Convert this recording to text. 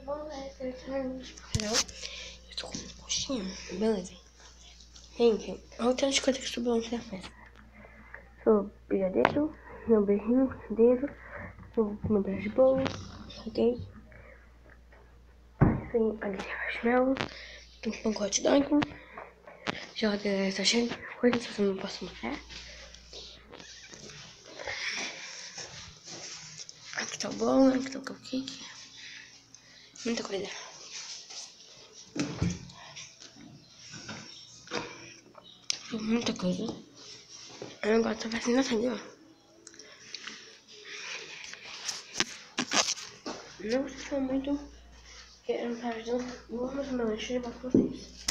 Entendeu? Eu tô com um coxinha, beleza. Gente, outras coisas que sobrou na festa. Sou brigadeiro, meu beijinho, brigadeiro, meu beijo de bolo, ok? Tem ali marshmallow, tem um pacote de hot dog, geladeira tá cheia de coisas que eu não posso mostrar. Aqui tá o bolo, aqui tá o cupcake, muita coisa. Muita coisa. Eu agora tô fazendo assim, ó. Não sei se foi muito, porque eu não tava ajudando. Vou arrumar meu lanche e levar pra vocês.